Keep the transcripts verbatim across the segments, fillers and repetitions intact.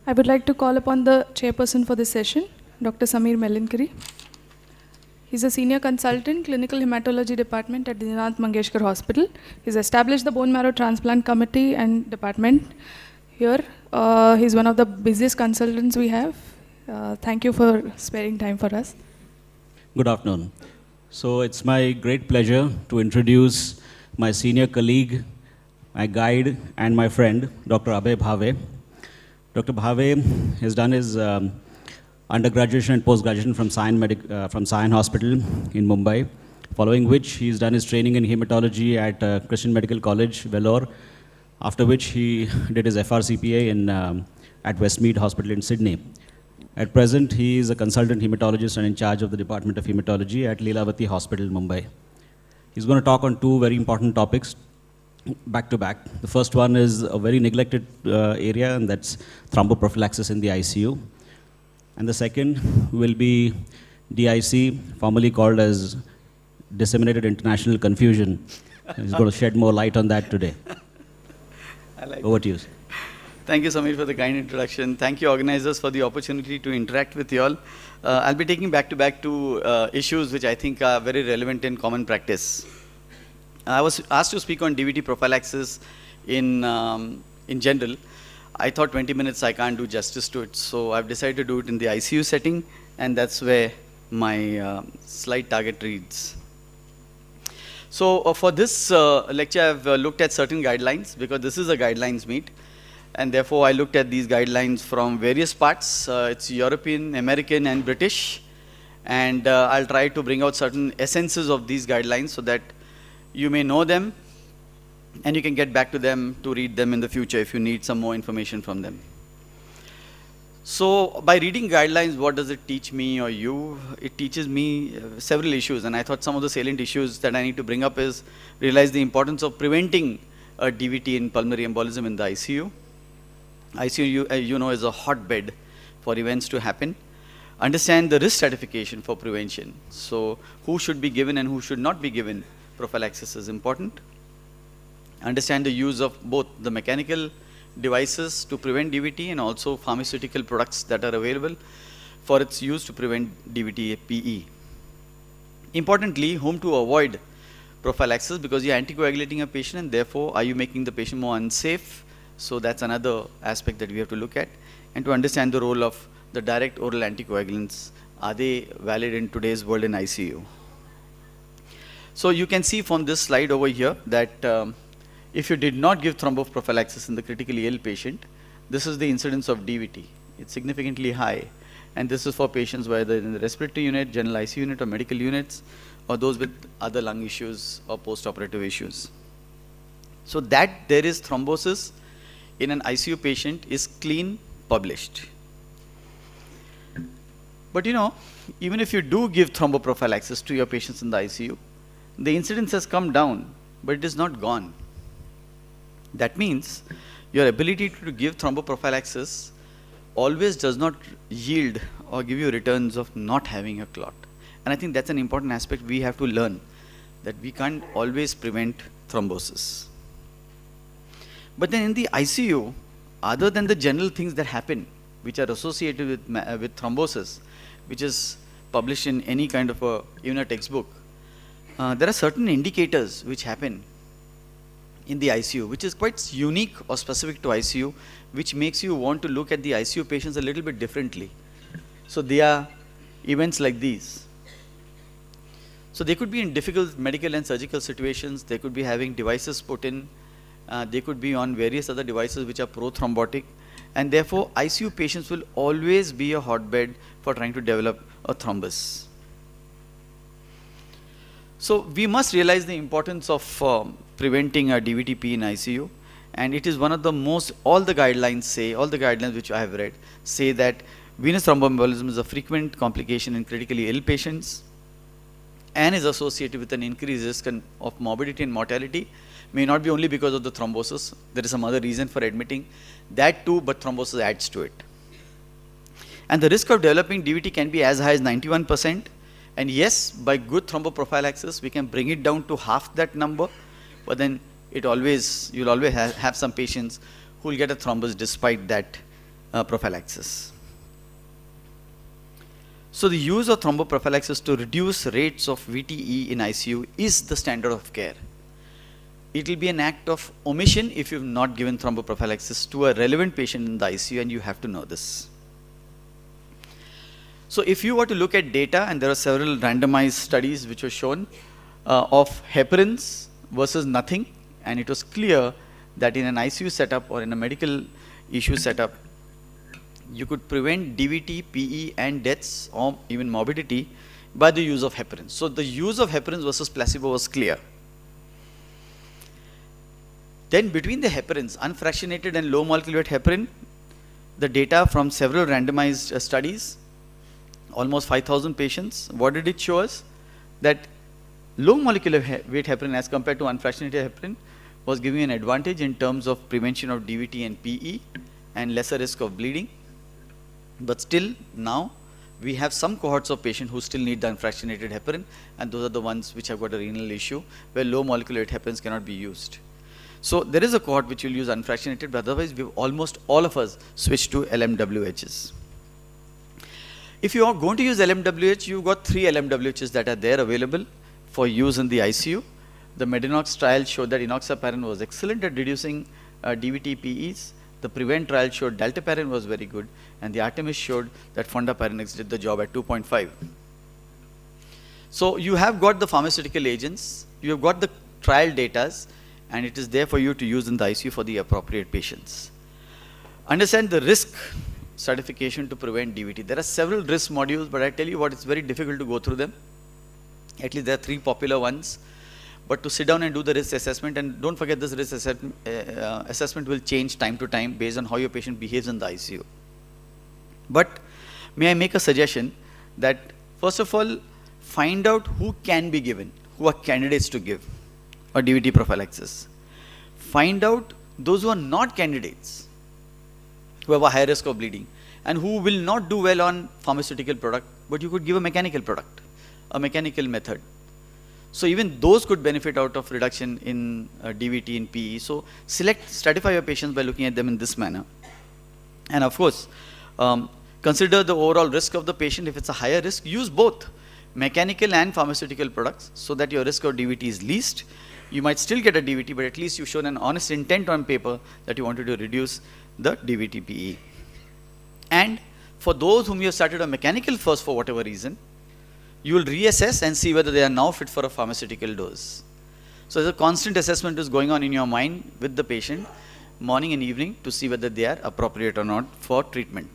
I would like to call upon the chairperson for this session, Doctor Samir Melinkari. He's a senior consultant, clinical hematology department at Dinanath Mangeshkar Hospital. He's established the bone marrow transplant committee and department here. Uh, he's one of the busiest consultants we have. Uh, thank you for sparing time for us. Good afternoon. So it's my great pleasure to introduce my senior colleague, my guide, and my friend, Doctor Abhay Bhave. Doctor Bhave has done his um, undergraduation and post-graduation from Sion, Medic uh, from Sion Hospital in Mumbai, following which he's done his training in hematology at uh, Christian Medical College, Vellore, after which he did his F R C P A in, um, at Westmead Hospital in Sydney. At present, he is a consultant hematologist and in charge of the Department of Hematology at Leelavati Hospital, Mumbai. He's going to talk on two very important topics, back to back. The first one is a very neglected uh, area, and that's thromboprophylaxis in the I C U. And the second will be D I C, formerly called as Disseminated International Confusion. He's going to shed more light on that today. I like Over to you. Thank you, Samir, for the kind introduction. Thank you, organizers, for the opportunity to interact with you all. Uh, I'll be taking back-to-back -back two uh, issues which I think are very relevant in common practice. I was asked to speak on D V T prophylaxis in, um, in general. I thought twenty minutes I can't do justice to it, so I've decided to do it in the I C U setting, and that's where my uh, slide target reads. So uh, for this uh, lecture, I've uh, looked at certain guidelines, because this is a guidelines meet. And therefore, I looked at these guidelines from various parts. Uh, it's European, American, and British. And uh, I'll try to bring out certain essences of these guidelines so that you may know them, and you can get back to them to read them in the future if you need some more information from them. So by reading guidelines, what does it teach me or you? It teaches me uh, several issues. And I thought some of the salient issues that I need to bring up is realize the importance of preventing a D V T in pulmonary embolism in the I C U. I C U, uh, you know, is a hotbed for events to happen. Understand the risk stratification for prevention. So who should be given and who should not be given prophylaxis is important. Understand the use of both the mechanical devices to prevent D V T and also pharmaceutical products that are available for its use to prevent D V T P E. Importantly, whom to avoid prophylaxis, because you're anticoagulating a patient and therefore are you making the patient more unsafe? So that's another aspect that we have to look at. And to understand the role of the direct oral anticoagulants, are they valid in today's world in I C U? So you can see from this slide over here that um, if you did not give thromboprophylaxis in the critically ill patient, this is the incidence of D V T. It's significantly high. And this is for patients whether in the respiratory unit, general I C U unit, or medical units, or those with other lung issues or post-operative issues. So that there is thrombosis in an I C U patient is clean published. But you know, even if you do give thromboprophylaxis to your patients in the I C U, the incidence has come down, but it is not gone. That means your ability to give thromboprophylaxis always does not yield or give you returns of not having a clot. And I think that's an important aspect we have to learn, that we can't always prevent thrombosis. But then in the I C U, other than the general things that happen, which are associated with, uh, with thrombosis, which is published in any kind of a, even a textbook, uh, there are certain indicators which happen in the I C U, which is quite unique or specific to I C U, which makes you want to look at the I C U patients a little bit differently. So they are events like these. So they could be in difficult medical and surgical situations. They could be having devices put in. Uh, they could be on various other devices which are prothrombotic, and therefore I C U patients will always be a hotbed for trying to develop a thrombus. So we must realize the importance of um, preventing a D V T P in I C U, and it is one of the most, all the guidelines say, all the guidelines which I have read say that venous thromboembolism is a frequent complication in critically ill patients and is associated with an increased risk of morbidity and mortality. May not be only because of the thrombosis, there is some other reason for admitting that too, but thrombosis adds to it. And the risk of developing D V T can be as high as ninety-one percent, and yes, by good thromboprophylaxis, we can bring it down to half that number, but then it always, you'll always ha have some patients who will get a thrombus despite that uh, prophylaxis. So the use of thromboprophylaxis to reduce rates of V T E in I C U is the standard of care. It will be an act of omission if you have not given thromboprophylaxis to a relevant patient in the I C U, and you have to know this. So if you were to look at data, and there are several randomized studies which were shown uh, of heparins versus nothing, and it was clear that in an I C U setup or in a medical issue setup, you could prevent D V T, P E and deaths or even morbidity by the use of heparins. So the use of heparins versus placebo was clear. Then between the heparins, unfractionated and low molecular weight heparin, the data from several randomized uh, studies, almost five thousand patients, what did it show us? That low molecular he weight heparin as compared to unfractionated heparin was giving an advantage in terms of prevention of D V T and P E and lesser risk of bleeding. But still now we have some cohorts of patients who still need the unfractionated heparin, and those are the ones which have got a renal issue where low molecular weight heparins cannot be used. So there is a cohort which will use unfractionated, but otherwise we've almost all of us switched to L M W Hs. If you are going to use L M W H, you've got three L M W Hs that are there available for use in the I C U. The Medinox trial showed that enoxaparin was excellent at reducing uh, D V T P Es. The PREVENT trial showed dalteparin was very good, and the Artemis showed that fondaparinux did the job at two point five. So you have got the pharmaceutical agents, you have got the trial data, and it is there for you to use in the I C U for the appropriate patients. Understand the risk stratification to prevent D V T. There are several risk modules, but I tell you what, it's very difficult to go through them. At least there are three popular ones. But to sit down and do the risk assessment, and don't forget this risk assess uh, assessment will change time to time based on how your patient behaves in the I C U. But may I make a suggestion that first of all, find out who can be given, who are candidates to give a D V T prophylaxis. Find out those who are not candidates, who have a high risk of bleeding, and who will not do well on pharmaceutical product, but you could give a mechanical product, a mechanical method. So even those could benefit out of reduction in uh, D V T and P E. So select, stratify your patients by looking at them in this manner. And of course, um, consider the overall risk of the patient. If it's a higher risk, use both mechanical and pharmaceutical products so that your risk of D V T is least. You might still get a D V T, but at least you've shown an honest intent on paper that you wanted to reduce the D V T P E. And for those whom you have started a mechanical first for whatever reason, you will reassess and see whether they are now fit for a pharmaceutical dose. So there's a constant assessment is going on in your mind with the patient, morning and evening, to see whether they are appropriate or not for treatment.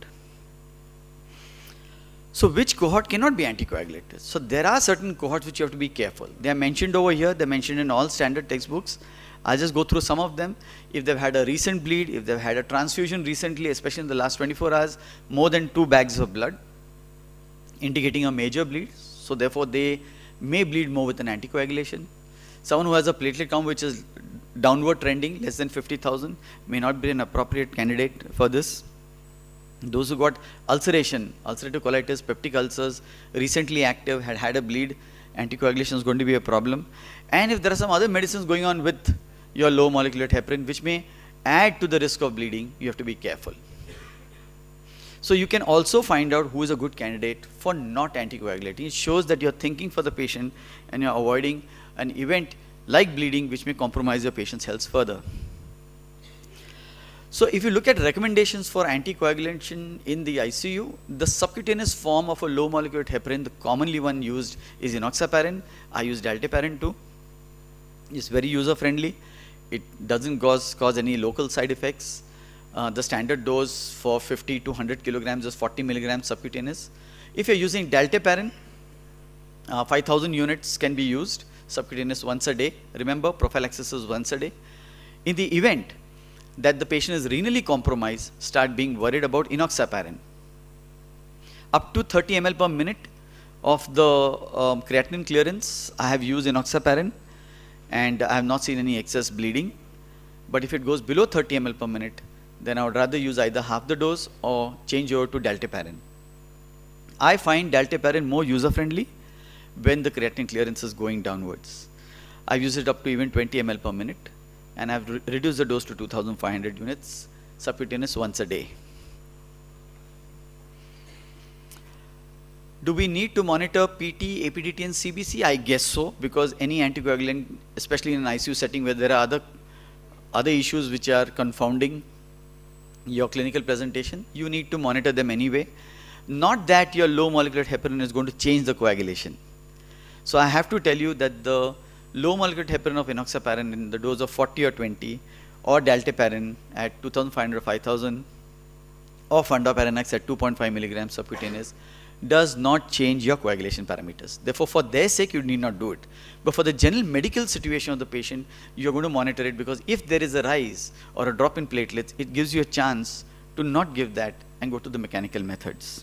So which cohort cannot be anticoagulated? So there are certain cohorts which you have to be careful. They are mentioned over here, they're mentioned in all standard textbooks. I'll just go through some of them. If they've had a recent bleed, if they've had a transfusion recently, especially in the last twenty-four hours, more than two bags of blood, indicating a major bleed. So therefore they may bleed more with an anticoagulation. Someone who has a platelet count which is downward trending, less than fifty thousand, may not be an appropriate candidate for this. Those who got ulceration, ulcerative colitis, peptic ulcers, recently active, had had a bleed, anticoagulation is going to be a problem. And if there are some other medicines going on with your low molecular heparin which may add to the risk of bleeding, you have to be careful. So you can also find out who is a good candidate for not anticoagulating. It shows that you're thinking for the patient and you're avoiding an event like bleeding which may compromise your patient's health further. So if you look at recommendations for anticoagulation in the I C U, the subcutaneous form of a low molecular heparin, the commonly one used is enoxaparin. I use dalteparin too. It's very user friendly. It doesn't cause, cause any local side effects. Uh, the standard dose for fifty to one hundred kilograms is forty milligrams subcutaneous. If you're using dalteparin, uh, five thousand units can be used subcutaneous once a day. Remember, prophylaxis is once a day. In the event that the patient is renally compromised, start being worried about enoxaparin. Up to thirty milliliters per minute of the um, creatinine clearance, I have used enoxaparin, and I have not seen any excess bleeding. But if it goes below thirty milliliters per minute, then I would rather use either half the dose or change over to dalteparin. I find dalteparin more user friendly when the creatinine clearance is going downwards. I've used it up to even twenty milliliters per minute, and I've re reduced the dose to two thousand five hundred units subcutaneous once a day. Do we need to monitor P T, A P D T and C B C? I guess so, because any anticoagulant, especially in an I C U setting where there are other, other issues which are confounding your clinical presentation, you need to monitor them anyway. Not that your low molecular heparin is going to change the coagulation. So I have to tell you that the low molecular heparin of enoxaparin in the dose of forty or twenty, or dalteparin at two thousand five hundred or five thousand, or fundoparinax at two point five milligrams subcutaneous, does not change your coagulation parameters. Therefore, for their sake, you need not do it. But for the general medical situation of the patient, you're going to monitor it, because if there is a rise or a drop in platelets, it gives you a chance to not give that and go to the mechanical methods.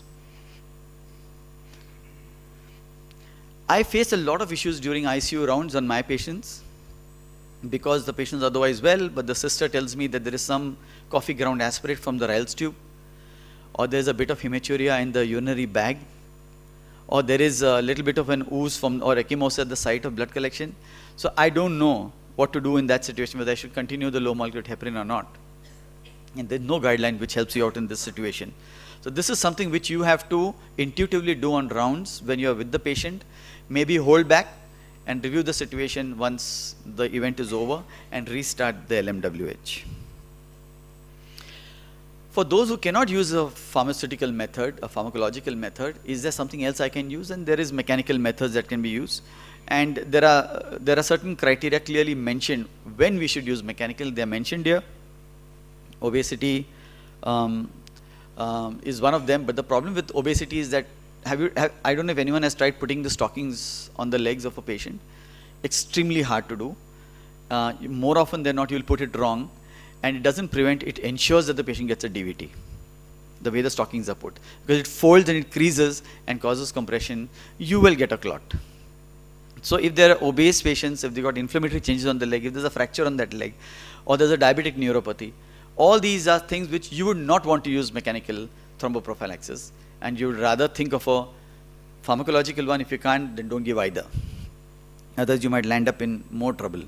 I face a lot of issues during I C U rounds on my patients, because the patient's otherwise well, but the sister tells me that there is some coffee ground aspirate from the Ryle's tube, or there's a bit of hematuria in the urinary bag, or there is a little bit of an ooze from or ecchymosis at the site of blood collection. So I don't know what to do in that situation, whether I should continue the low molecular heparin or not. And there's no guideline which helps you out in this situation. So this is something which you have to intuitively do on rounds when you are with the patient. Maybe hold back and review the situation once the event is over and restart the L M W H. For those who cannot use a pharmaceutical method, a pharmacological method, is there something else I can use? And there is mechanical methods that can be used. And there are, there are certain criteria clearly mentioned when we should use mechanical. They are mentioned here. Obesity um, um, is one of them. But the problem with obesity is that, have you, have, I don't know if anyone has tried putting the stockings on the legs of a patient. Extremely hard to do. Uh, more often than not, you'll put it wrong. And it doesn't prevent, it ensures that the patient gets a D V T, the way the stockings are put. Because it folds and it creases and causes compression, you will get a clot. So if there are obese patients, if they got inflammatory changes on the leg, if there's a fracture on that leg, or there's a diabetic neuropathy, all these are things which you would not want to use mechanical thromboprophylaxis, and you would rather think of a pharmacological one. If you can't, then don't give either. Otherwise you might land up in more trouble.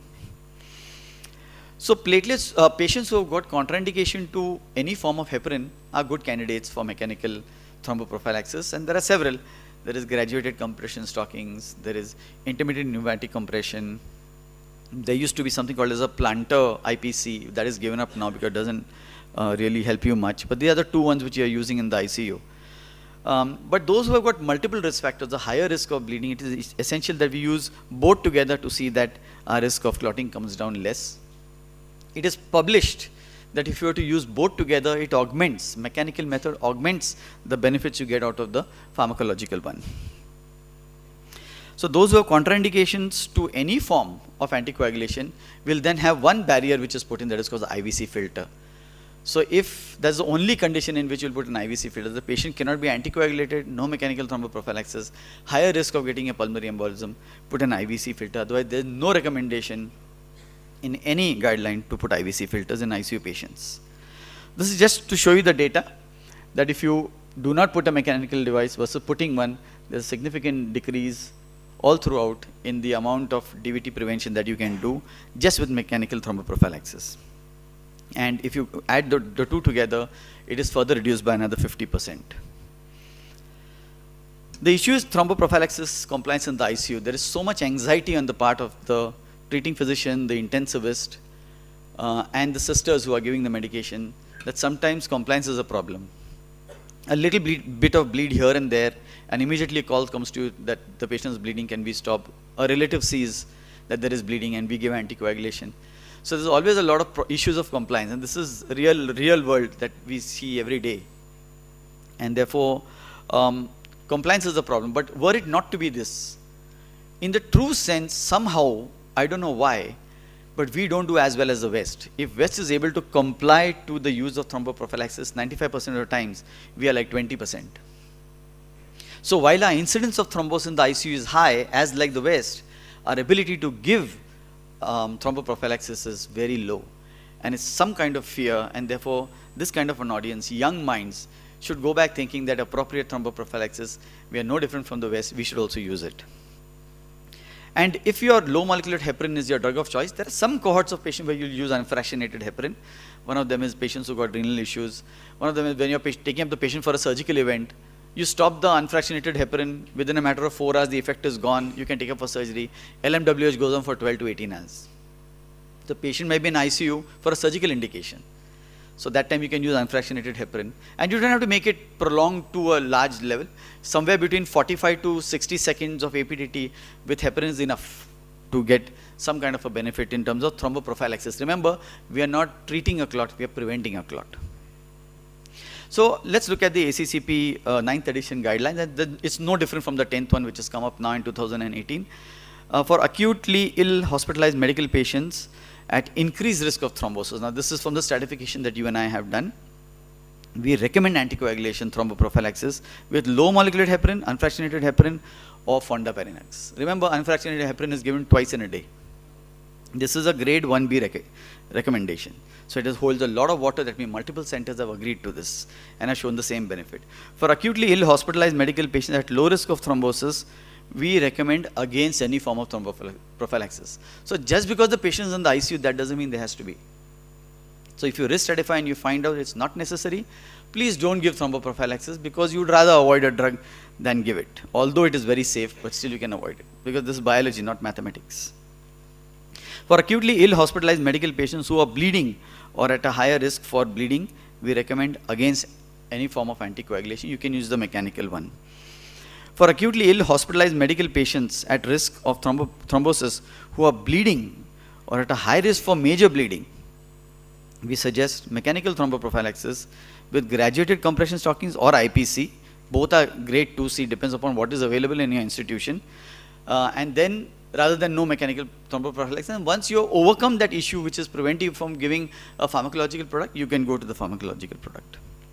So platelets, uh, patients who have got contraindication to any form of heparin are good candidates for mechanical thromboprophylaxis, and there are several. There is graduated compression stockings, there is intermittent pneumatic compression. There used to be something called as a plantar I P C, that is given up now because it doesn't uh, really help you much. But the other two ones which you are using in the I C U. Um, but those who have got multiple risk factors, the higher risk of bleeding, it is essential that we use both together to see that our risk of clotting comes down less. It is published that if you were to use both together, it augments, mechanical method augments the benefits you get out of the pharmacological one. So those who have contraindications to any form of anticoagulation will then have one barrier which is put in, that is called the I V C filter. So if that's the only condition in which you will put an I V C filter, the patient cannot be anticoagulated, no mechanical thromboprophylaxis, higher risk of getting a pulmonary embolism, put an I V C filter. Otherwise there is no recommendation in any guideline to put I V C filters in I C U patients. This is just to show you the data that if you do not put a mechanical device versus putting one, there's a significant decrease all throughout in the amount of D V T prevention that you can do just with mechanical thromboprophylaxis. And if you add the, the two together, it is further reduced by another fifty percent. The issue is thromboprophylaxis compliance in the I C U. There is so much anxiety on the part of the treating physician, the intensivist, uh, and the sisters who are giving the medication, that sometimes compliance is a problem. A little bleed, bit of bleed here and there, and immediately a call comes to you that the patient's bleeding can be stopped. A relative sees that there is bleeding and we give anticoagulation. So there's always a lot of pro issues of compliance, and this is real, real world that we see every day. And therefore, um, compliance is a problem. But were it not to be this, in the true sense, somehow, I don't know why, but we don't do as well as the West. If West is able to comply to the use of thromboprophylaxis ninety-five percent of the times, we are like twenty percent. So while our incidence of thrombosis in the I C U is high, as like the West, our ability to give um, thromboprophylaxis is very low. And it's some kind of fear, and therefore this kind of an audience, young minds, should go back thinking that appropriate thromboprophylaxis, we are no different from the West, we should also use it. And if your low molecular heparin is your drug of choice, there are some cohorts of patients where you'll use unfractionated heparin. One of them is patients who got renal issues. One of them is when you're taking up the patient for a surgical event, You stop the unfractionated heparin, within a matter of four hours, the effect is gone. You can take up for surgery. L M W H goes on for twelve to eighteen hours. The patient may be in I C U for a surgical indication. So that time you can use unfractionated heparin. And you don't have to make it prolonged to a large level. Somewhere between forty-five to sixty seconds of A P D T with heparin is enough to get some kind of a benefit in terms of thromboprophylaxis. Remember, we are not treating a clot, we are preventing a clot. So let's look at the A C C P uh, ninth edition guidelines. And the, it's no different from the tenth one, which has come up now in two thousand eighteen. Uh, for acutely ill hospitalized medical patients at increased risk of thrombosis. Now this is from the stratification that you and I have done. We recommend anticoagulation thromboprophylaxis with low molecular heparin, unfractionated heparin, or fondaparinux. Remember, unfractionated heparin is given twice in a day. This is a grade one B rec recommendation. So it has holds a lot of water. That means multiple centers have agreed to this and have shown the same benefit. For acutely ill hospitalized medical patients at low risk of thrombosis, we recommend against any form of thromboprophylaxis. So just because the patient is in the I C U, that doesn't mean there has to be. So if you risk stratify and you find out it's not necessary, please don't give thromboprophylaxis, because you'd rather avoid a drug than give it. Although it is very safe, but still you can avoid it, because this is biology, not mathematics. For acutely ill hospitalized medical patients who are bleeding or at a higher risk for bleeding, we recommend against any form of anticoagulation. You can use the mechanical one. For acutely ill hospitalized medical patients at risk of thrombo thrombosis who are bleeding or at a high risk for major bleeding, we suggest mechanical thromboprophylaxis with graduated compression stockings or I P C. Both are grade two C, depends upon what is available in your institution. Uh, and then rather than no mechanical thromboprophylaxis, and once you overcome that issue which is preventing you from giving a pharmacological product, you can go to the pharmacological product.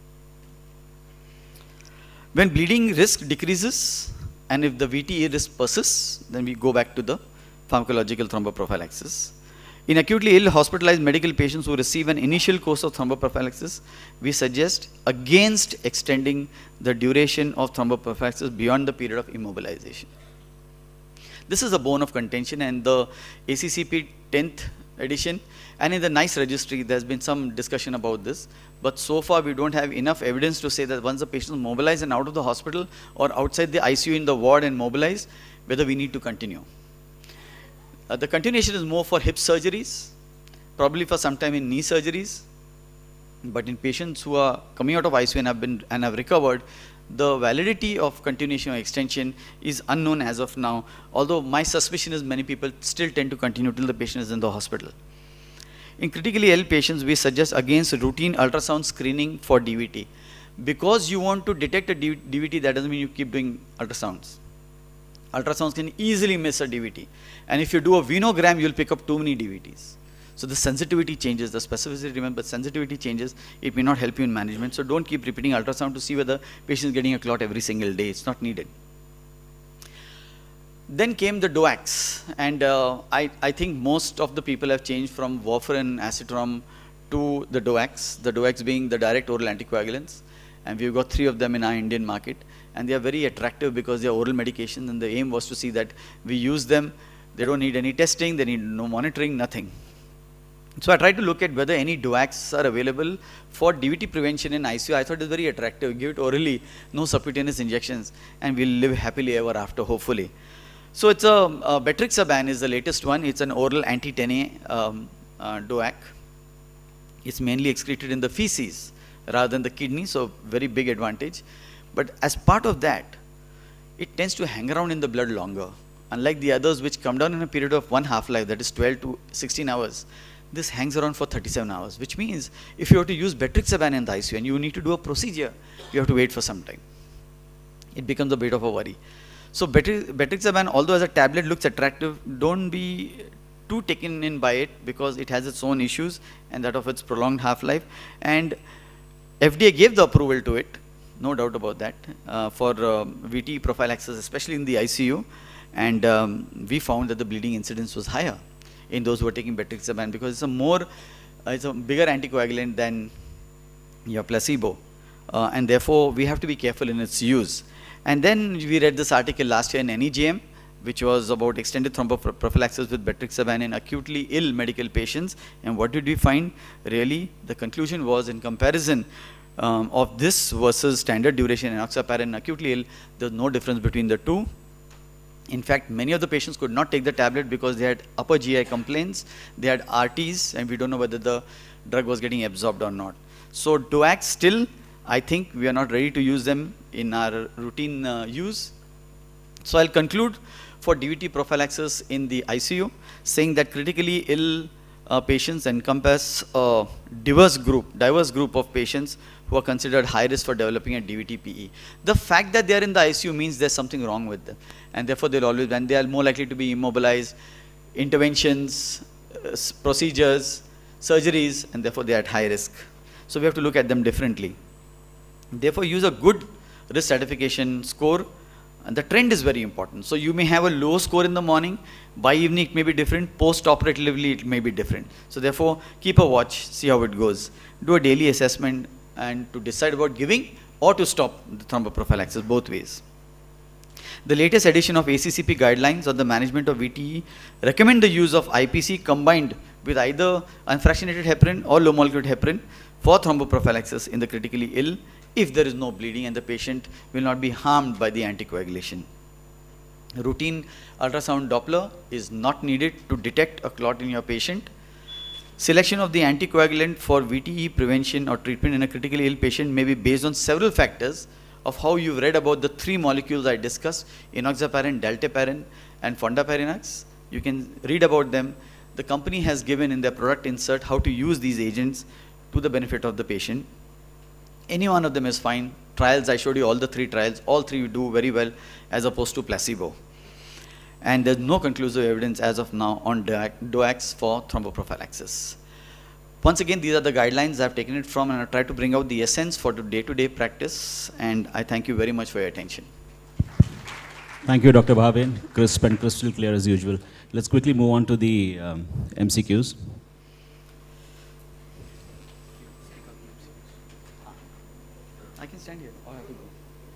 When bleeding risk decreases and if the V T E risk persists, then we go back to the pharmacological thromboprophylaxis. In acutely ill hospitalized medical patients who receive an initial course of thromboprophylaxis, we suggest against extending the duration of thromboprophylaxis beyond the period of immobilization. This is a bone of contention, and the A C C P tenth edition and in the NICE registry there's been some discussion about this, but so far we don't have enough evidence to say that once the patient is mobilized and out of the hospital or outside the I C U in the ward and mobilized, whether we need to continue. Uh, the continuation is more for hip surgeries, probably for some time in knee surgeries, but in patients who are coming out of I C U and have been and have recovered, the validity of continuation or extension is unknown as of now, although my suspicion is many people still tend to continue till the patient is in the hospital. In critically ill patients, we suggest against routine ultrasound screening for D V T. Because you want to detect a D V T, that doesn't mean you keep doing ultrasounds. Ultrasounds can easily miss a D V T. And if you do a venogram, you'll pick up too many D V Ts. So the sensitivity changes, the specificity, remember, sensitivity changes. It may not help you in management. So don't keep repeating ultrasound to see whether patient is getting a clot every single day. It's not needed. Then came the D O A Cs, and uh, I, I think most of the people have changed from warfarin, acetrom to the D O A Cs, the D O A Cs being the direct oral anticoagulants, and we've got three of them in our Indian market, and they are very attractive because they are oral medications, and the aim was to see that we use them, they don't need any testing, they need no monitoring, nothing. So I tried to look at whether any D O A Cs are available for D V T prevention in I C U. I thought it was very attractive, give it orally, no subcutaneous injections, and we'll live happily ever after, hopefully. So it's a, uh, Betrixaban is the latest one. It's an oral anti ten A um, uh, D O A C. It's mainly excreted in the feces rather than the kidney, so very big advantage. But as part of that, it tends to hang around in the blood longer. Unlike the others which come down in a period of one half-life, that is twelve to sixteen hours, this hangs around for thirty-seven hours, which means if you have to use Betrixaban in the I C U and you need to do a procedure, you have to wait for some time. It becomes a bit of a worry. So Betrixaban, although as a tablet looks attractive, don't be too taken in by it because it has its own issues and that of its prolonged half-life. And F D A gave the approval to it, no doubt about that, uh, for uh, V T prophylaxis, especially in the I C U. And um, we found that the bleeding incidence was higher in those who are taking Betrixaban because it's a more, uh, it's a bigger anticoagulant than your placebo. Uh, and therefore, we have to be careful in its use. And then we read this article last year in N E J M, which was about extended thromboprophylaxis with Betrixaban in acutely ill medical patients. And what did we find? Really, the conclusion was in comparison um, of this versus standard duration enoxaparin acutely ill, there's no difference between the two. In fact, many of the patients could not take the tablet because they had upper G I complaints, they had R Ts, and we don't know whether the drug was getting absorbed or not. So D O A Cs still, I think we are not ready to use them in our routine uh, use. So I'll conclude for D V T prophylaxis in the I C U, saying that critically ill uh, patients encompass a diverse group, diverse group of patients who are considered high risk for developing a D V T P E. The fact that they are in the I C U means there's something wrong with them, and therefore they'll always, and they are more likely to be immobilized, interventions, uh, procedures, surgeries, and therefore they are at high risk. So we have to look at them differently. Therefore, use a good risk stratification score. And the trend is very important. So you may have a low score in the morning, by evening it may be different, post-operatively it may be different. So therefore, keep a watch, see how it goes. Do a daily assessment and to decide about giving or to stop the thromboprophylaxis, both ways. The latest edition of A C C P guidelines on the management of V T E recommend the use of I P C combined with either unfractionated heparin or low molecular heparin for thromboprophylaxis in the critically ill if there is no bleeding and the patient will not be harmed by the anticoagulation. Routine ultrasound Doppler is not needed to detect a clot in your patient. Selection of the anticoagulant for V T E prevention or treatment in a critically ill patient may be based on several factors of how you've read about the three molecules I discussed, enoxaparin, dalteparin, and fondaparinux. You can read about them. The company has given in their product insert how to use these agents to the benefit of the patient. Any one of them is fine. Trials, I showed you all the three trials. All three do very well as opposed to placebo. And there's no conclusive evidence as of now on D O A Cs for thromboprophylaxis. Once again, these are the guidelines I've taken it from, and I've tried to bring out the essence for the day-to-day practice. And I thank you very much for your attention. Thank you, Doctor Bhave. Crisp and crystal clear as usual. Let's quickly move on to the um, M C Qs. I can stand here. Or I have to go.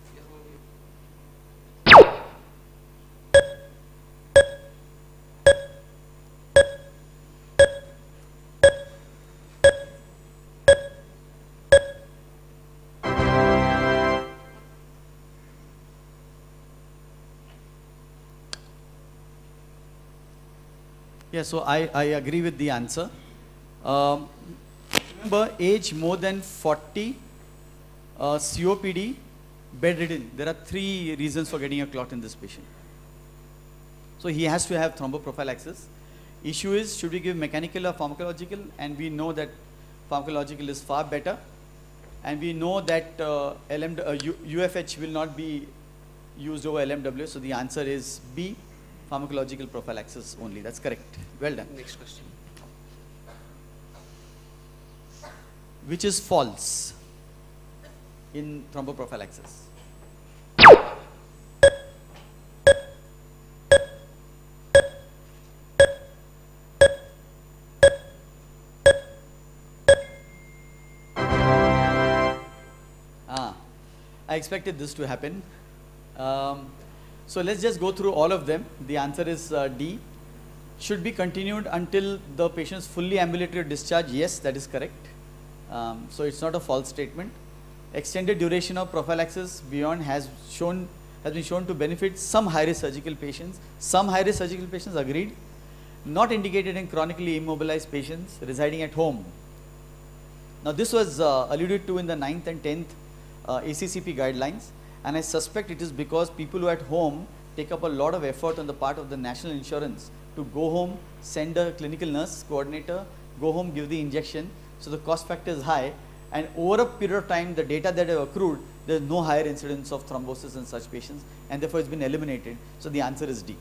Yeah, so I, I agree with the answer. Um, remember, age more than forty, uh, C O P D, bedridden. There are three reasons for getting a clot in this patient. So he has to have thromboprophylaxis. Issue is, should we give mechanical or pharmacological? And we know that pharmacological is far better. And we know that uh, L M, uh, U F H will not be used over L M W. So the answer is B. Pharmacological prophylaxis only. That's correct. Well done. Next question. Which is false in thromboprophylaxis? Ah, I expected this to happen. Um, So let's just go through all of them. The answer is uh, D. Should be continued until the patient is fully ambulatory discharge. Yes, that is correct. Um, so it's not a false statement. Extended duration of prophylaxis beyond has shown has been shown to benefit some high-risk surgical patients. Some high-risk surgical patients agreed. Not indicated in chronically immobilized patients residing at home. Now this was uh, alluded to in the ninth and tenth uh, A C C P guidelines. And I suspect it is because people who are at home take up a lot of effort on the part of the national insurance to go home, send a clinical nurse coordinator, go home, give the injection. So the cost factor is high. And over a period of time, the data that have accrued, there is no higher incidence of thrombosis in such patients. And therefore, it's been eliminated. So the answer is D.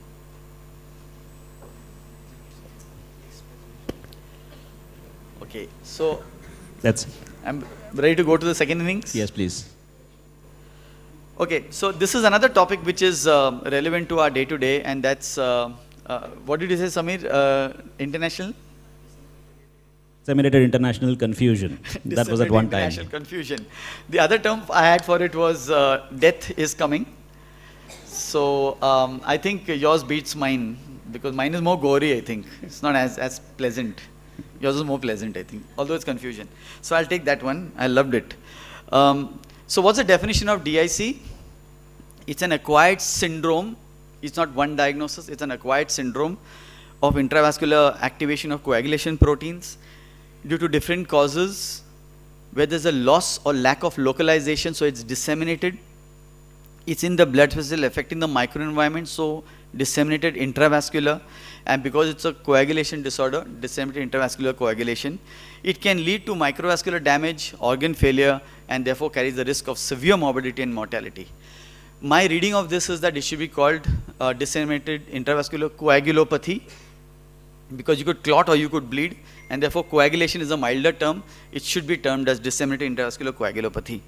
Okay, so That's I'm ready to go to the second innings. yes, please. Okay, so this is another topic which is uh, relevant to our day-to-day, and that's, uh, uh, what did you say, Samir? Uh, international? Disseminated international confusion. That was at one time. International confusion. The other term I had for it was uh, death is coming. So um, I think yours beats mine, because mine is more gory, I think. It's not as, as pleasant. Yours is more pleasant, I think, although it's confusion. So I'll take that one. I loved it. Um, so what's the definition of D I C? It's an acquired syndrome. It's not one diagnosis. It's an acquired syndrome of intravascular activation of coagulation proteins due to different causes, where there's a loss or lack of localization, so it's disseminated. It's in the blood vessel affecting the microenvironment, so disseminated intravascular. And because it's a coagulation disorder, disseminated intravascular coagulation, it can lead to microvascular damage, organ failure, and therefore carries the risk of severe morbidity and mortality. My reading of this is that it should be called uh, disseminated intravascular coagulopathy, because you could clot or you could bleed, and therefore coagulation is a milder term. It should be termed as disseminated intravascular coagulopathy.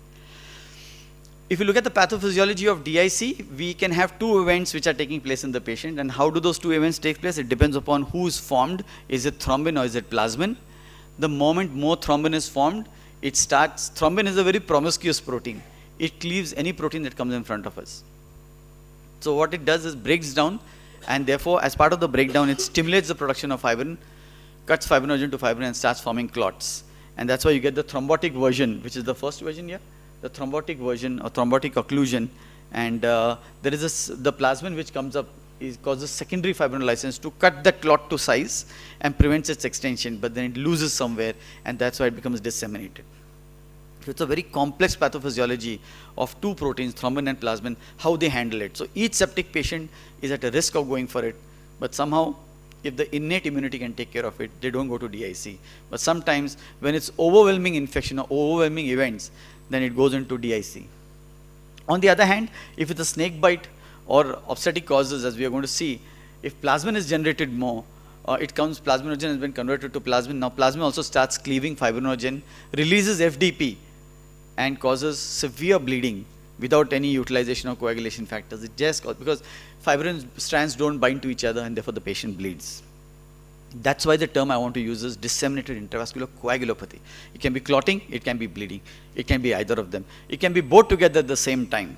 If you look at the pathophysiology of D I C, we can have two events which are taking place in the patient. And how do those two events take place? It depends upon who is formed. Is it thrombin or is it plasmin? The moment more thrombin is formed, it starts, thrombin is a very promiscuous protein. It cleaves any protein that comes in front of us. So what it does is breaks down, and therefore as part of the breakdown, it stimulates the production of fibrin, cuts fibrinogen to fibrin and starts forming clots. And that's why you get the thrombotic version, which is the first version here. The thrombotic version or thrombotic occlusion, and uh, there is this, the plasmin which comes up is causes secondary fibrinolysis to cut the clot to size and prevents its extension, but then it loses somewhere, and that's why it becomes disseminated. So it's a very complex pathophysiology of two proteins, thrombin and plasmin, how they handle it. So each septic patient is at a risk of going for it, but somehow if the innate immunity can take care of it, they don't go to D I C. But sometimes when it's overwhelming infection or overwhelming events, then it goes into D I C. On the other hand, if it's a snake bite or obstetric causes, as we are going to see, if plasmin is generated more, uh, it comes, plasminogen has been converted to plasmin. Now plasmin also starts cleaving fibrinogen, releases F D P, and causes severe bleeding without any utilization of coagulation factors. It just causes, because fibrin strands don't bind to each other, and therefore the patient bleeds. That's why the term I want to use is disseminated intravascular coagulopathy. It can be clotting, it can be bleeding, it can be either of them. It can be both together at the same time.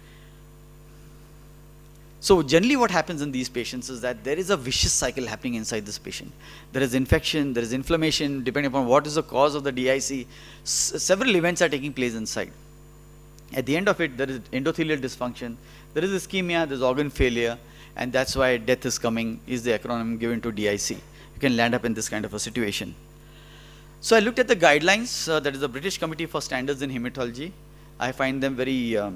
So generally what happens in these patients is that there is a vicious cycle happening inside this patient. There is infection, there is inflammation, depending upon what is the cause of the D I C. S several events are taking place inside. At the end of it, there is endothelial dysfunction, there is ischemia, there is organ failure, and that's why death is coming, is the acronym given to D I C. You can land up in this kind of a situation. So I looked at the guidelines, uh, that is the British Committee for Standards in Hematology. I find them very, uh,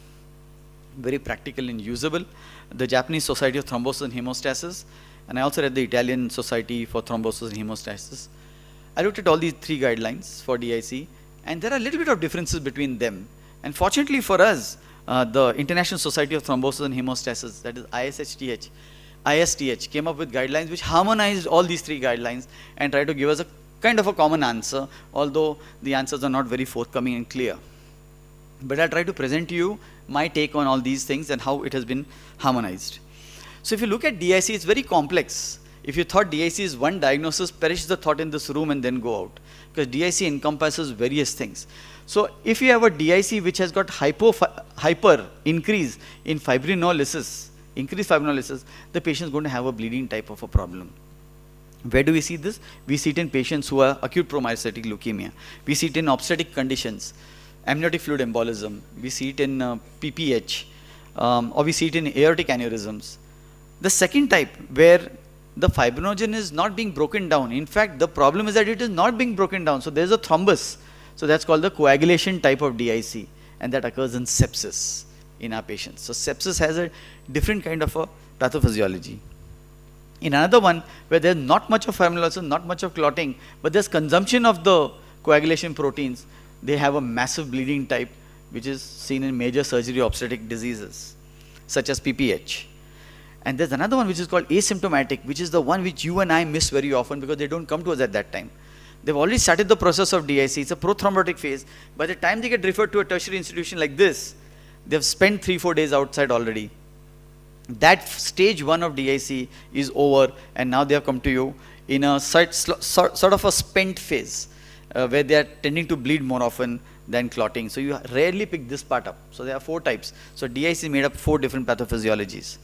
very practical and usable. The Japanese Society of Thrombosis and Hemostasis, and I also read the Italian Society for Thrombosis and Hemostasis. I looked at all these three guidelines for D I C, and there are a little bit of differences between them. And fortunately for us, uh, the International Society of Thrombosis and Hemostasis, that is I S H T H, I S T H, came up with guidelines which harmonized all these three guidelines and tried to give us a kind of a common answer, although the answers are not very forthcoming and clear. But I'll try to present to you my take on all these things and how it has been harmonized. So if you look at D I C, it's very complex. If you thought D I C is one diagnosis, perish the thought in this room and then go out, because D I C encompasses various things. So if you have a D I C which has got hypo, hyper increase in fibrinolysis, increased fibrinolysis, the patient is going to have a bleeding type of a problem. Where do we see this? We see it in patients who are acute promyelocytic leukemia. We see it in obstetric conditions, amniotic fluid embolism. We see it in uh, P P H, um, or we see it in aortic aneurysms. The second type, where the fibrinogen is not being broken down. In fact, the problem is that it is not being broken down. So there's a thrombus. So that's called the coagulation type of D I C, and that occurs in sepsis in our patients. So sepsis has a different kind of a pathophysiology. In another one, where there's not much of fibrinolysis, not much of clotting, but there's consumption of the coagulation proteins, they have a massive bleeding type, which is seen in major surgery obstetric diseases, such as P P H. And there's another one which is called asymptomatic, which is the one which you and I miss very often because they don't come to us at that time. They've already started the process of D I C. It's a prothrombotic phase. By the time they get referred to a tertiary institution like this, they've spent three, four days outside already. That stage one of D I C is over, and now they have come to you in a sort, sort of a spent phase, uh, where they are tending to bleed more often than clotting. So you rarely pick this part up. So there are four types. So D I C made up four different pathophysiologies.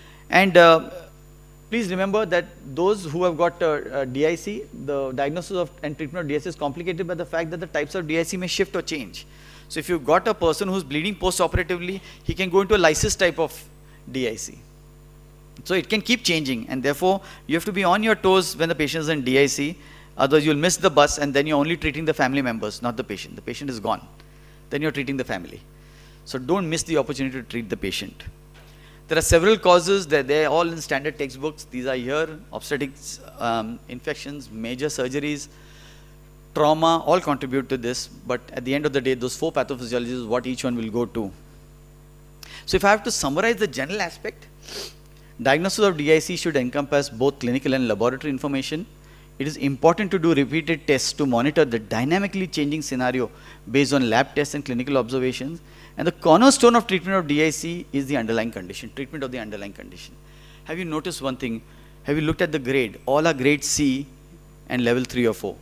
And uh, please remember that those who have got uh, uh, D I C, the diagnosis of and treatment of D I C is complicated by the fact that the types of D I C may shift or change. So if you've got a person who's bleeding post-operatively, he can go into a lysis type of D I C. So it can keep changing, and therefore you have to be on your toes when the patient is in D I C, otherwise you'll miss the bus, and then you're only treating the family members, not the patient. The patient is gone. Then you're treating the family. So don't miss the opportunity to treat the patient. There are several causes, they're, they're all in standard textbooks. These are here: obstetrics, um, infections, major surgeries, trauma, all contribute to this. But at the end of the day, those four pathophysiologies is what each one will go to. So if I have to summarize the general aspect, diagnosis of D I C should encompass both clinical and laboratory information. It is important to do repeated tests to monitor the dynamically changing scenario based on lab tests and clinical observations. And the cornerstone of treatment of D I C is the underlying condition, treatment of the underlying condition. Have you noticed one thing? Have you looked at the grade? All are grade C and level three or four.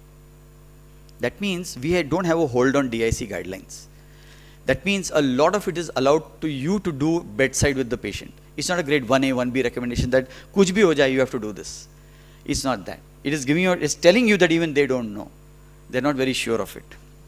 That means we don't have a hold on D I C guidelines. That means a lot of it is allowed to you to do bedside with the patient. It's not a grade one A, one B recommendation that kuch bhi ho jaye, you have to do this. It's not that. It is giving you, it's telling you that even they don't know. They're not very sure of it.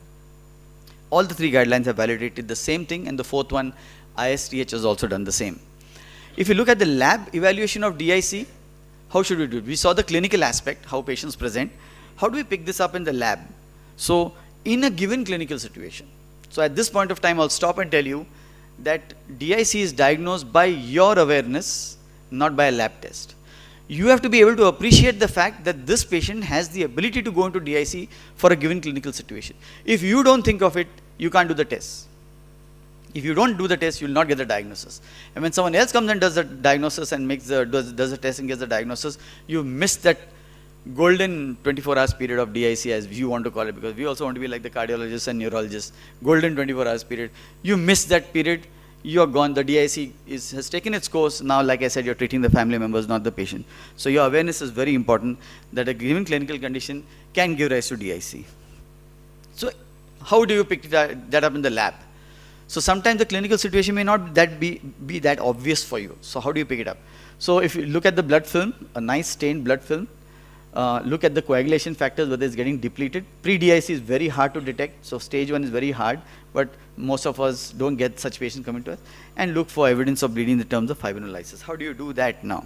All the three guidelines have validated the same thing, and the fourth one, I S T H, has also done the same. If you look at the lab evaluation of D I C, how should we do it? We saw the clinical aspect, how patients present. How do we pick this up in the lab? So, in a given clinical situation, so at this point of time, I'll stop and tell you that D I C is diagnosed by your awareness, not by a lab test. You have to be able to appreciate the fact that this patient has the ability to go into D I C for a given clinical situation. If you don't think of it, you can't do the test. If you don't do the test, you will not get the diagnosis. And when someone else comes and does the diagnosis and makes the, does, does the test and gets the diagnosis, you miss that golden twenty-four hours period of D I C, as you want to call it, because we also want to be like the cardiologists and neurologists. Golden twenty-four hours period. You miss that period, you're gone. The D I C is, has taken its course. Now, like I said, you're treating the family members, not the patient. So your awareness is very important that a given clinical condition can give rise to D I C. So how do you pick that, that up in the lab? So sometimes the clinical situation may not that be, be that obvious for you. So how do you pick it up? So if you look at the blood film, a nice stained blood film, uh, look at the coagulation factors, whether it's getting depleted. Pre-D I C is very hard to detect. So stage one is very hard, but most of us don't get such patients coming to us. And look for evidence of bleeding in the terms of fibrinolysis. How do you do that now?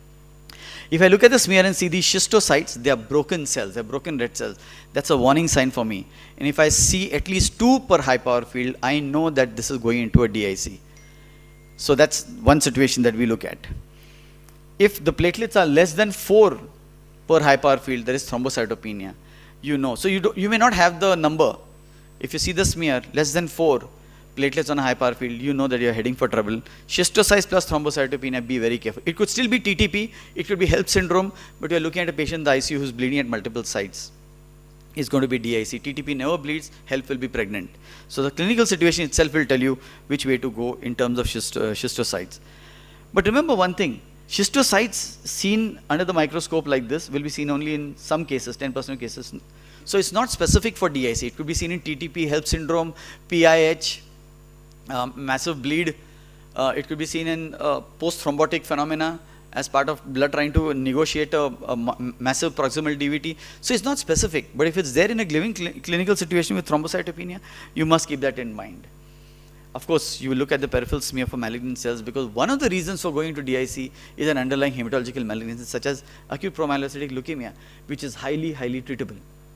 If I look at the smear and see these schistocytes, they are broken cells, they are broken red cells. That's a warning sign for me. And if I see at least two per high power field, I know that this is going into a D I C. So that's one situation that we look at. If the platelets are less than four per high power field, there is thrombocytopenia. You know. So you, do, you may not have the number. If you see the smear, less than four platelets on a high power field, you know that you're heading for trouble. Schistocytes plus thrombocytopenia, be very careful. It could still be T T P, it could be HELLP syndrome, but you're looking at a patient in the I C U who's bleeding at multiple sites. It's going to be D I C. T T P never bleeds, HELLP will be pregnant. So the clinical situation itself will tell you which way to go in terms of schisto schistocytes. But remember one thing, schistocytes seen under the microscope like this will be seen only in some cases, ten percent of cases. So it's not specific for D I C. It could be seen in T T P, HELLP syndrome, P I H, um, massive bleed. Uh, it could be seen in uh, post-thrombotic phenomena as part of blood trying to negotiate a, a massive proximal D V T. So it's not specific, but if it's there in a living cl clinical situation with thrombocytopenia, you must keep that in mind. Of course, you will look at the peripheral smear for malignant cells, because one of the reasons for going to D I C is an underlying hematological malignancy such as acute promyelocytic leukemia, which is highly, highly treatable.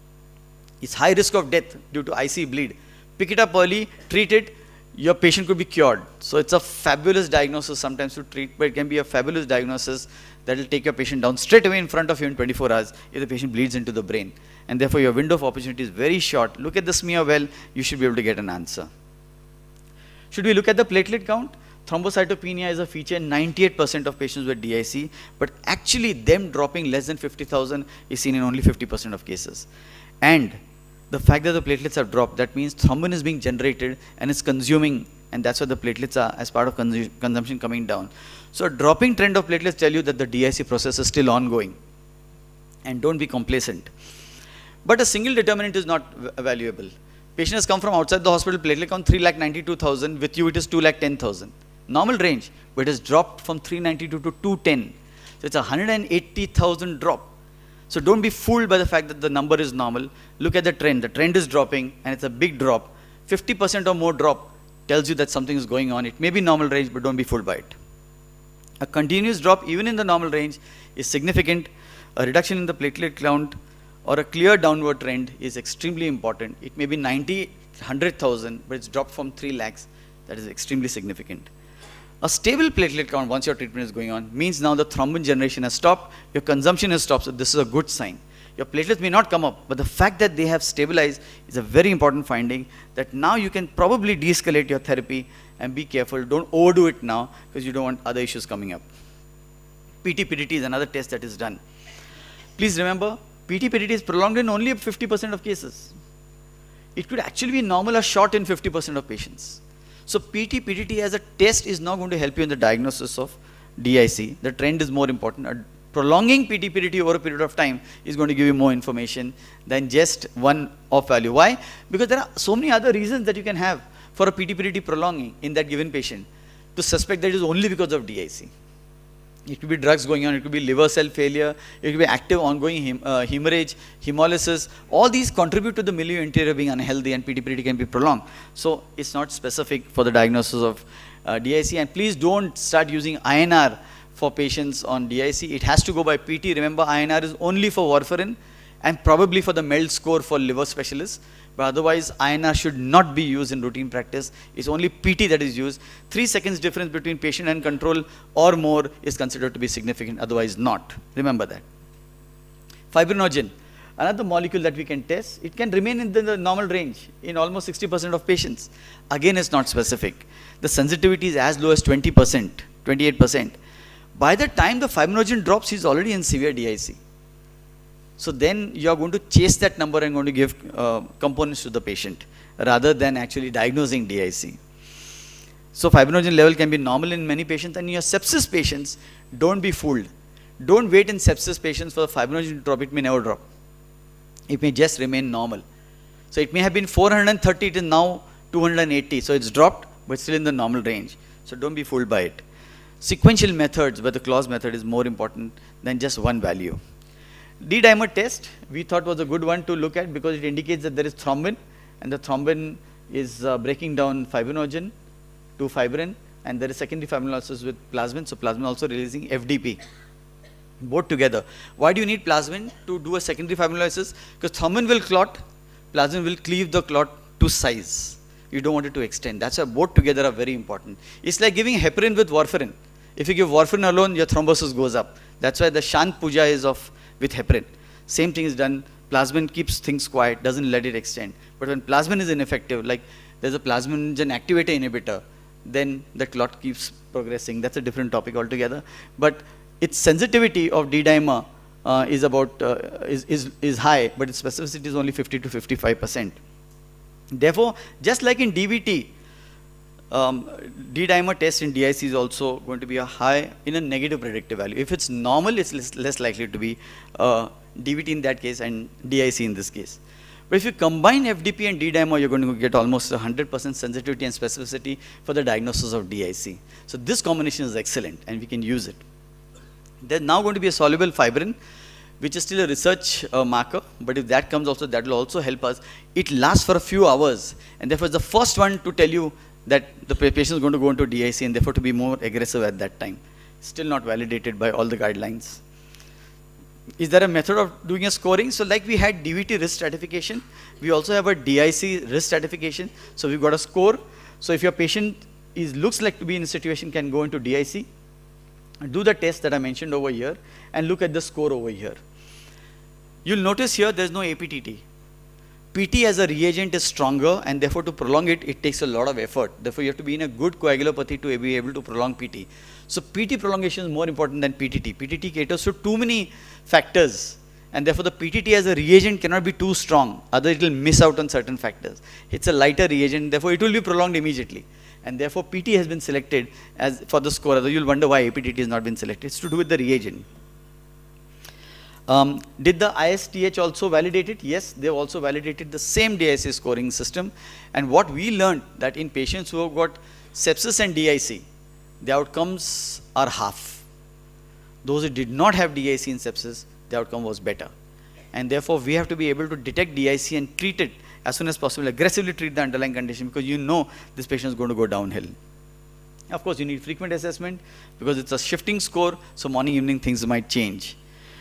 It's high risk of death due to I C bleed. Pick it up early, treat it, your patient could be cured. So it's a fabulous diagnosis sometimes to treat, but it can be a fabulous diagnosis that will take your patient down straight away in front of you in twenty-four hours if the patient bleeds into the brain. And therefore your window of opportunity is very short. Look at the smear well, you should be able to get an answer. Should we look at the platelet count? Thrombocytopenia is a feature in ninety-eight percent of patients with D I C, but actually them dropping less than fifty thousand is seen in only fifty percent of cases. And the fact that the platelets have dropped, that means thrombin is being generated and it's consuming, and that's why the platelets are as part of consu consumption coming down. So a dropping trend of platelets tell you that the D I C process is still ongoing. And don't be complacent. But a single determinant is not valuable. Patient has come from outside the hospital, platelet count three lakh ninety-two thousand, with you it is two lakh ten thousand. Normal range, but it has dropped from three ninety-two to two ten. So it's a one hundred eighty thousand drop. So don't be fooled by the fact that the number is normal. Look at the trend. The trend is dropping and it's a big drop. fifty percent or more drop tells you that something is going on. It may be normal range, but don't be fooled by it. A continuous drop, even in the normal range, is significant. A reduction in the platelet count or a clear downward trend is extremely important. It may be ninety, one hundred thousand, but it's dropped from three lakhs. That is extremely significant. A stable platelet count once your treatment is going on means now the thrombin generation has stopped, your consumption has stopped, so this is a good sign. Your platelets may not come up, but the fact that they have stabilized is a very important finding, that now you can probably de-escalate your therapy and be careful. Don't overdo it now because you don't want other issues coming up. P T P D T is another test that is done. Please remember, P T P D T is prolonged in only fifty percent of cases. It could actually be normal or short in fifty percent of patients. So P T P D T as a test is not going to help you in the diagnosis of D I C. The trend is more important. A prolonging P T P D T over a period of time is going to give you more information than just one off value. Why? Because there are so many other reasons that you can have for a P T P D T prolonging in that given patient to suspect that it is only because of D I C. It could be drugs going on, it could be liver cell failure, it could be active ongoing hem, uh, hemorrhage, hemolysis. All these contribute to the milieu interior being unhealthy, and P T P D T can be prolonged. So it's not specific for the diagnosis of uh, D I C. And please don't start using I N R for patients on D I C. It has to go by P T. Remember, I N R is only for warfarin and probably for the MELD score for liver specialists. But otherwise, I N R should not be used in routine practice. It's only P T that is used. Three seconds difference between patient and control or more is considered to be significant, otherwise not. Remember that. Fibrinogen, another molecule that we can test. It can remain in the, the normal range in almost sixty percent of patients. Again, it's not specific. The sensitivity is as low as twenty percent, twenty-eight percent. By the time the fibrinogen drops, he's already in severe D I C. So then you are going to chase that number and going to give uh, components to the patient rather than actually diagnosing D I C. So fibrinogen level can be normal in many patients, and in your sepsis patients, don't be fooled. Don't wait in sepsis patients for the fibrinogen to drop. It may never drop. It may just remain normal. So it may have been four hundred thirty, it is now two hundred eighty. So it's dropped, but still in the normal range. So don't be fooled by it. Sequential methods, where the Claus method is more important than just one value. D-dimer test, we thought was a good one to look at because it indicates that there is thrombin, and the thrombin is uh, breaking down fibrinogen to fibrin, and there is secondary fibrinolysis with plasmin, so plasmin also releasing F D P, both together. Why do you need plasmin to do a secondary fibrinolysis? Because thrombin will clot, plasmin will cleave the clot to size. You don't want it to extend. That's why both together are very important. It's like giving heparin with warfarin. If you give warfarin alone, your thrombosis goes up. That's why the Shant Puja is of with heparin. Same thing is done. Plasmin keeps things quiet, doesn't let it extend. But when plasmin is ineffective, like there's a plasminogen activator inhibitor, then the clot keeps progressing. That's a different topic altogether. But its sensitivity of D-dimer uh, is about uh, is, is is high, but its specificity is only fifty to fifty-five percent. Therefore, just like in D V T, um, D-dimer test in D I C is also going to be a high in a negative predictive value. If it's normal, it's less, less likely to be uh, D V T in that case and D I C in this case. But if you combine F D P and D-dimer, you're going to get almost one hundred percent sensitivity and specificity for the diagnosis of D I C. So this combination is excellent, and we can use it. There's now going to be a soluble fibrin, which is still a research uh, marker, but if that comes also, that will also help us. It lasts for a few hours, and therefore it's the first one to tell you that the patient is going to go into D I C, and therefore to be more aggressive at that time. Still not validated by all the guidelines. Is there a method of doing a scoring? So like we had D V T risk stratification, we also have a D I C risk stratification. So we've got a score. So if your patient is looks like to be in a situation, can go into D I C, do the test that I mentioned over here, and look at the score over here. You'll notice here there's no A P T T. P T as a reagent is stronger, and therefore to prolong it, it takes a lot of effort. Therefore you have to be in a good coagulopathy to be able to prolong P T. So P T prolongation is more important than P T T. P T T caters to too many factors, and therefore the P T T as a reagent cannot be too strong, otherwise it will miss out on certain factors. It's a lighter reagent, therefore it will be prolonged immediately. And therefore P T has been selected as for the score. Otherwise you'll wonder why A P T T has not been selected. It's to do with the reagent. Um, did the I S T H also validate it? Yes, they also validated the same D I C scoring system. And what we learned that in patients who have got sepsis and D I C, the outcomes are half. Those who did not have D I C and sepsis, the outcome was better. And therefore, we have to be able to detect D I C and treat it as soon as possible, aggressively treat the underlying condition, because you know this patient is going to go downhill. Of course, you need frequent assessment because it's a shifting score, so morning, evening things might change.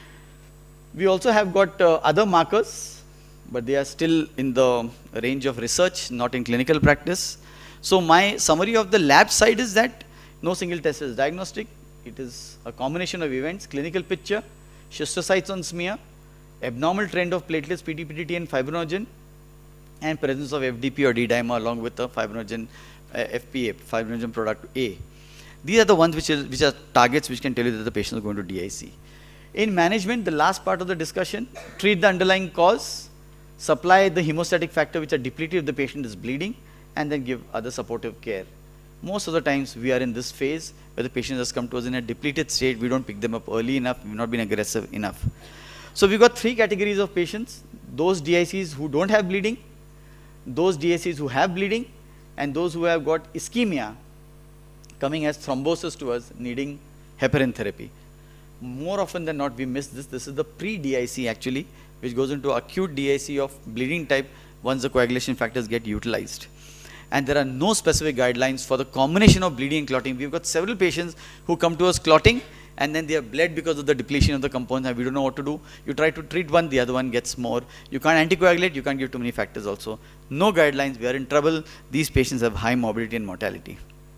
We also have got uh, other markers, but they are still in the range of research, not in clinical practice. So my summary of the lab side is that no single test is diagnostic. It is a combination of events, clinical picture, schistocytes on smear, abnormal trend of platelets, P T P T T and fibrinogen, and presence of F D P or D-dimer along with the fibrinogen uh, F P A, fibrinogen product A. These are the ones which, is, which are targets which can tell you that the patient is going to D I C. In management, the last part of the discussion, treat the underlying cause, supply the hemostatic factor which are depleted if the patient is bleeding, and then give other supportive care. Most of the times we are in this phase where the patient has come to us in a depleted state, we don't pick them up early enough, we've not been aggressive enough. So we've got three categories of patients, those D I Cs who don't have bleeding, those D I Cs who have bleeding, and those who have got ischemia coming as thrombosis to us needing heparin therapy. More often than not we miss this. This is the pre-D I C actually, which goes into acute D I C of bleeding type once the coagulation factors get utilized. And there are no specific guidelines for the combination of bleeding and clotting. We've got several patients who come to us clotting and then they are bled because of the depletion of the compounds and we don't know what to do. You try to treat one, the other one gets more. You can't anticoagulate, you can't give too many factors also. No guidelines, we are in trouble. These patients have high morbidity and mortality.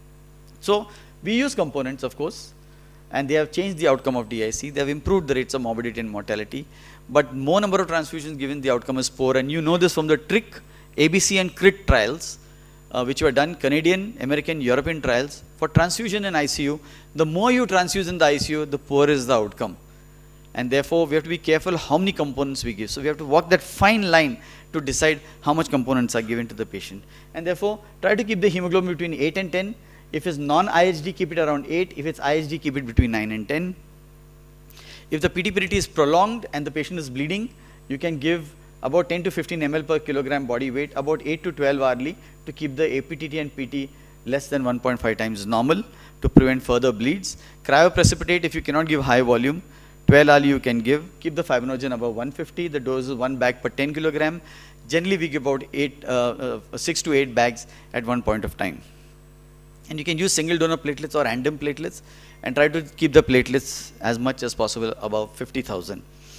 So we use components, of course, and they have changed the outcome of D I C. They have improved the rates of morbidity and mortality. But more number of transfusions given, the outcome is poor. And you know this from the TRIC, A B C and C R I T trials, uh, which were done, Canadian, American, European trials. For transfusion in I C U, the more you transfuse in the I C U, the poorer is the outcome. And therefore, we have to be careful how many components we give. So we have to walk that fine line to decide how much components are given to the patient. And therefore, try to keep the hemoglobin between eight and ten. If it's non-I H D, keep it around eight. If it's I H D, keep it between nine and ten. If the P T P T T is prolonged and the patient is bleeding, you can give about ten to fifteen milliliters per kilogram body weight, about eight to twelve hourly to keep the A P T T and P T less than one point five times normal to prevent further bleeds. Cryoprecipitate, if you cannot give high volume, twelve hourly you can give. Keep the fibrinogen above one fifty. The dose is one bag per ten kilogram. Generally, we give about eight, uh, uh, six to eight bags at one point of time. And you can use single donor platelets or random platelets and try to keep the platelets as much as possible above fifty thousand.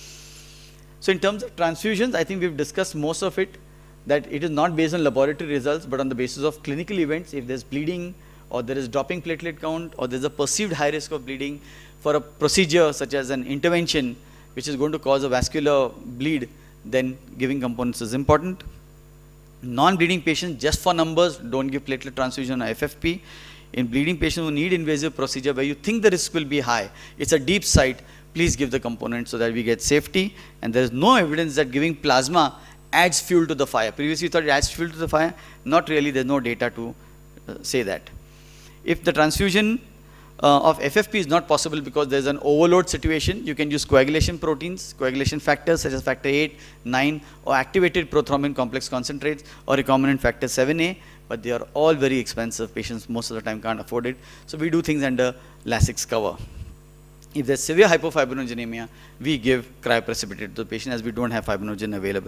So in terms of transfusions, I think we've discussed most of it, that it is not based on laboratory results, but on the basis of clinical events. If there's bleeding or there is dropping platelet count or there's a perceived high risk of bleeding for a procedure such as an intervention, which is going to cause a vascular bleed, then giving components is important. Non-bleeding patients, just for numbers, don't give platelet transfusion or F F P. In bleeding patients who need invasive procedure where you think the risk will be high, it's a deep site, please give the component so that we get safety. And there is no evidence that giving plasma adds fuel to the fire. Previously you thought it adds fuel to the fire. Not really, there's no data to uh, say that. If the transfusion uh, of F F P is not possible because there's an overload situation, you can use coagulation proteins, coagulation factors such as factor eight, nine, or activated prothrombin complex concentrates, or recombinant factor seven A, but they are all very expensive. Patients most of the time can't afford it. So we do things under Lasix cover. If there's severe hypofibrinogenemia, we give cryoprecipitate to the patient as we don't have fibrinogen available.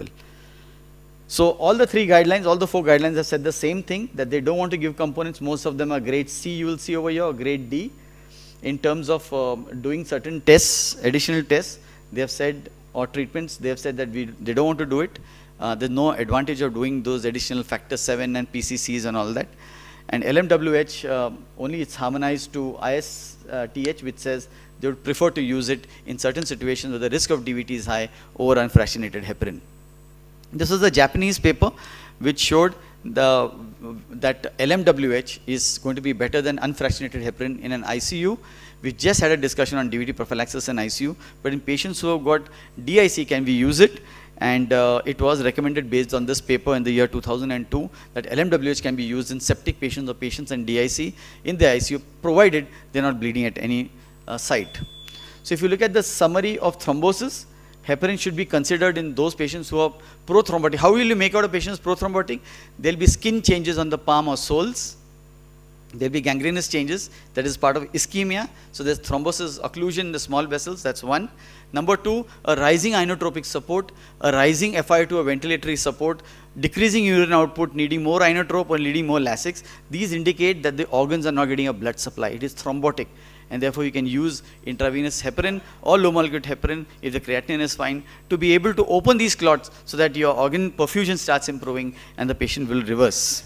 So all the three guidelines, all the four guidelines have said the same thing, that they don't want to give components. Most of them are grade C, you will see over here, or grade D. In terms of um, doing certain tests, additional tests, they have said, or treatments, they have said that we, they don't want to do it. Uh, there's no advantage of doing those additional factor seven and P C Cs and all that. And L M W H, uh, only it's harmonized to I S T H, which says they would prefer to use it in certain situations where the risk of D V T is high over unfractionated heparin. This is a Japanese paper which showed the, that L M W H is going to be better than unfractionated heparin in an I C U. We just had a discussion on D V T prophylaxis in I C U, but in patients who have got D I C, can we use it? And uh, it was recommended based on this paper in the year two thousand two that L M W H can be used in septic patients or patients in D I C in the I C U, provided they're not bleeding at any uh, site. So if you look at the summary of thrombosis, heparin should be considered in those patients who are prothrombotic. How will you make out a patient is prothrombotic? There will be skin changes on the palm or soles. There'll be gangrenous changes, that is part of ischemia. So there's thrombosis, occlusion in the small vessels, that's one. Number two, a rising inotropic support, a rising F I O two or ventilatory support, decreasing urine output, needing more inotrope or needing more Lasix. These indicate that the organs are not getting a blood supply. It is thrombotic. And therefore you can use intravenous heparin or low molecule heparin if the creatinine is fine to be able to open these clots so that your organ perfusion starts improving and the patient will reverse.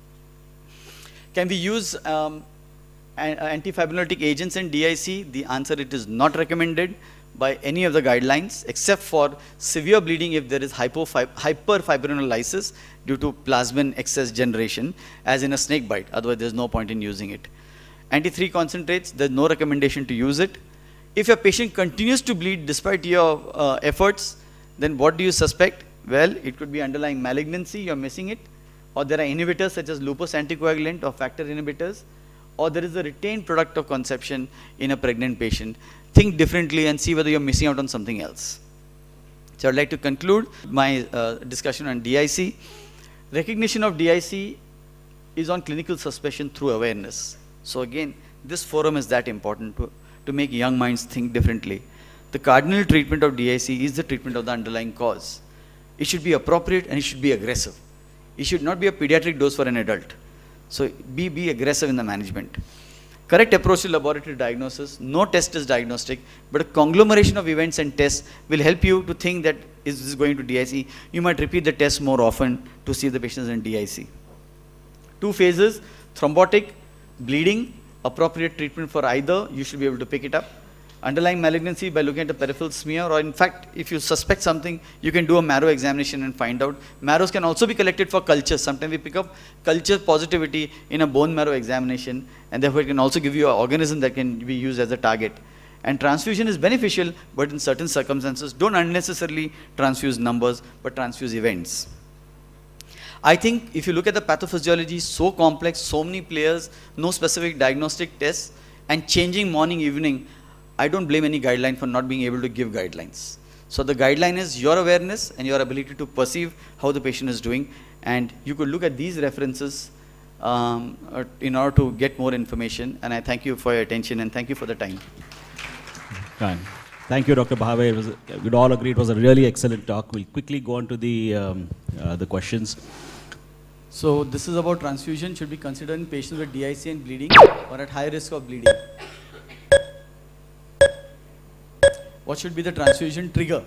Can we use um, antifibrinolytic agents in D I C? The answer, it is not recommended by any of the guidelines except for severe bleeding if there is hyperfibrinolysis due to plasmin excess generation, as in a snake bite. Otherwise there's no point in using it. Anti three concentrates, there's no recommendation to use it. If your patient continues to bleed despite your uh, efforts, then what do you suspect? Well, it could be underlying malignancy, you're missing it, or there are inhibitors such as lupus anticoagulant or factor inhibitors, or there is a retained product of conception in a pregnant patient. Think differently and see whether you're missing out on something else. So I'd like to conclude my uh, discussion on D I C. Recognition of D I C is on clinical suspicion through awareness. So again, this forum is that important to, to make young minds think differently. The cardinal treatment of D I C is the treatment of the underlying cause. It should be appropriate and it should be aggressive. It should not be a pediatric dose for an adult. So be, be aggressive in the management. Correct approach to laboratory diagnosis. No test is diagnostic, but a conglomeration of events and tests will help you to think that is this going to D I C. You might repeat the test more often to see if the patient is in D I C. Two phases, thrombotic, bleeding, appropriate treatment for either, you should be able to pick it up. Underlying malignancy by looking at the peripheral smear, or in fact, if you suspect something, you can do a marrow examination and find out. Marrows can also be collected for culture. Sometimes we pick up culture positivity in a bone marrow examination, and therefore it can also give you an organism that can be used as a target. And transfusion is beneficial, but in certain circumstances, don't unnecessarily transfuse numbers, but transfuse events. I think if you look at the pathophysiology, so complex, so many players, no specific diagnostic tests, and changing morning, evening, I don't blame any guideline for not being able to give guidelines. So the guideline is your awareness and your ability to perceive how the patient is doing, and you could look at these references um, in order to get more information. And I thank you for your attention and thank you for the time. Fine. Thank you, Doctor Bhave. It was, we'd all agree it was a really excellent talk. We'll quickly go on to the, um, uh, the questions. So this is about transfusion. Should be considered in patients with D I C and bleeding or at high risk of bleeding. What should be the transfusion trigger?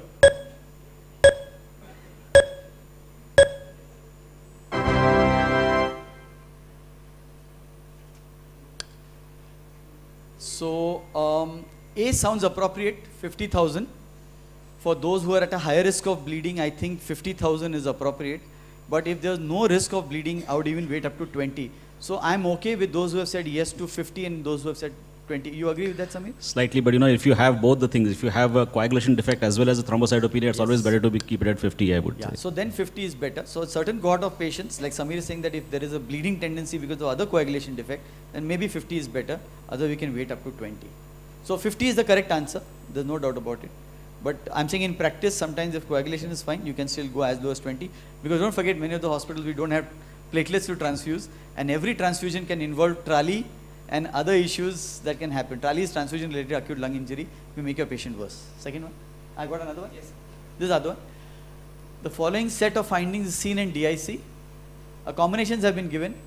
So um, A sounds appropriate, fifty thousand. For those who are at a higher risk of bleeding, I think fifty thousand is appropriate. But if there's no risk of bleeding, I would even wait up to twenty. So I'm okay with those who have said yes to fifty and those who have said twenty. You agree with that, Samir? Slightly, but you know, if you have both the things, if you have a coagulation defect as well as a thrombocytopenia, it's yes. always better to be, keep it at fifty, I would yeah. say. So then fifty is better. So a certain cohort of patients, like Samir is saying that if there is a bleeding tendency because of other coagulation defect, then maybe fifty is better. Otherwise, we can wait up to twenty. So fifty is the correct answer. There's no doubt about it. But I'm saying in practice, sometimes if coagulation is fine, you can still go as low as twenty. Because don't forget, many of the hospitals, we don't have platelets to transfuse. And every transfusion can involve Trali and other issues that can happen. Trali is transfusion related acute lung injury. We make your patient worse. Second one. I got another one? Yes. This is other one. The following set of findings is seen in D I C. A combinations have been given.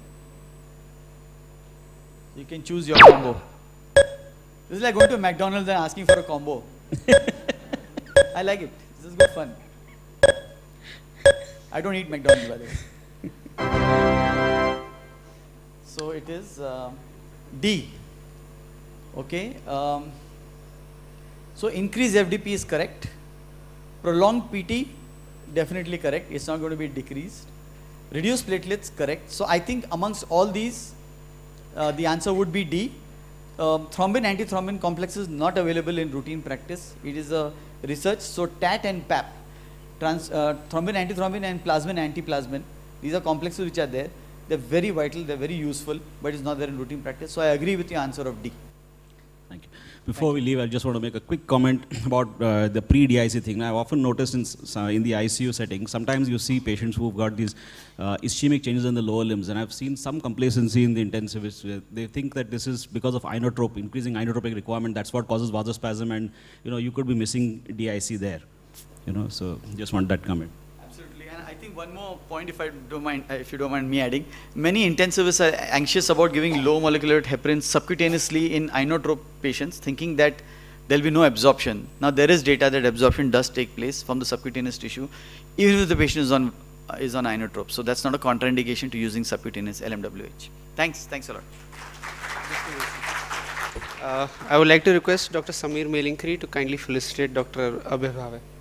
You can choose your combo. This is like going to McDonald's and asking for a combo. I like it. This is good fun. I don't eat McDonald's, by the way. So it is uh, D. Okay. Um, so increased F D P is correct. Prolonged P T, definitely correct. It's not going to be decreased. Reduced platelets, correct. So I think amongst all these, uh, the answer would be D. Um, thrombin antithrombin complex is not available in routine practice. It is a research. So T A T and P A P, trans, uh, thrombin antithrombin and plasmin antiplasmin, these are complexes which are there. They're very vital, they're very useful, but it's not there in routine practice. So I agree with your answer of D. Thank you. Before we leave, I just want to make a quick comment about uh, the pre-D I C thing. I've often noticed in, s- in the I C U setting, sometimes you see patients who've got these uh, ischemic changes in the lower limbs, and I've seen some complacency in the intensivists. Where they think that this is because of inotrope, increasing inotropic requirement, that's what causes vasospasm, and you know, you could be missing D I C there. You know, so just want that comment. Absolutely, and I think one more point, if I don't mind, uh, if you don't mind me adding, many intensivists are anxious about giving low molecular weight heparin subcutaneously in inotrope patients, thinking that there will be no absorption. Now there is data that absorption does take place from the subcutaneous tissue, even if the patient is on uh, is on inotrope. So that's not a contraindication to using subcutaneous L M W H. Thanks, thanks a lot. Uh, I would like to request Doctor Sameer Melinkari to kindly felicitate Doctor Abhay Bhave.